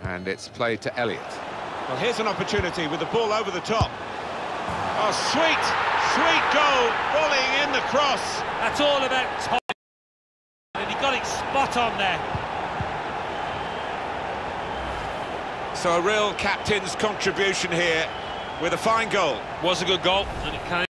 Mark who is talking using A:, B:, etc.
A: And it's played to Elliott.
B: Well, here's an opportunity with the ball over the top. Oh, sweet goal, volleying in the cross.
C: That's all about time, and he got it spot on there.
B: So a real captain's contribution here with a fine goal.
C: Was a good goal, and it came